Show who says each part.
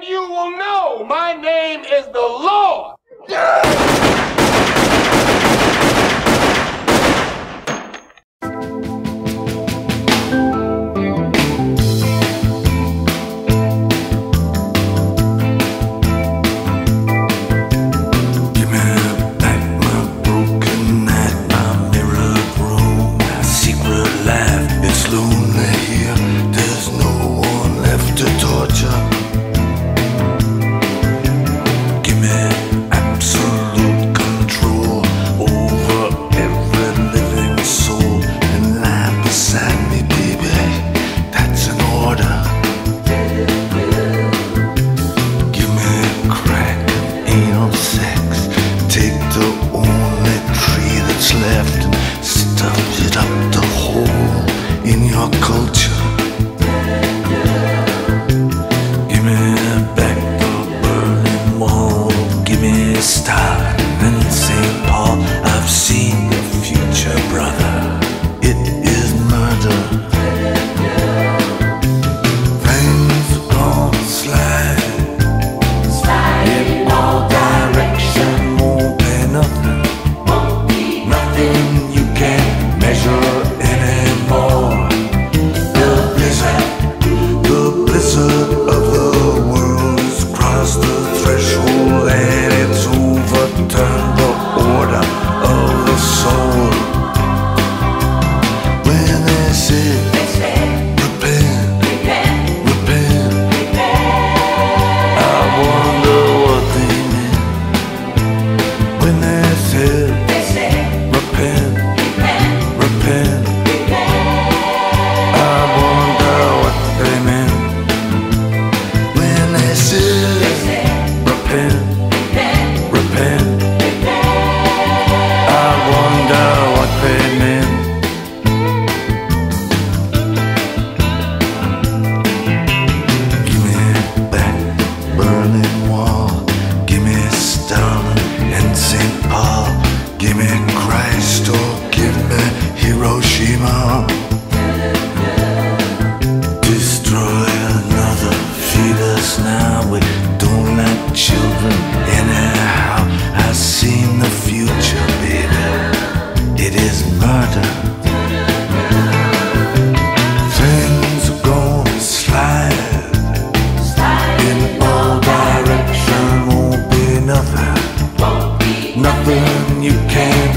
Speaker 1: you will know my name is the Lord.
Speaker 2: Left and stuff it up the hole in your culture. Give me back the Berlin Wall. Give me Stalin and St. Paul. I've seen the future, brother. It is murder. Things are gonna slide in all directions. Won't be nothing. You can't measure anymore. The blizzard of the world has crossed the threshold, and it's overturned the order of the soul. When they say repent, repent, I wonder what they meant. When they said repent, repent, I wonder what they meant. When they said repent, repent, I wonder what they meant. Give me back Berlin Wall. Give me Stalin and St. Paul. Give me Christ or give me Hiroshima. Destroy another, feed us now. We don't like children anyhow. I've seen the future, baby. It is murder. Things are gonna slide in all directions. Won't be nothing. Nothing you can't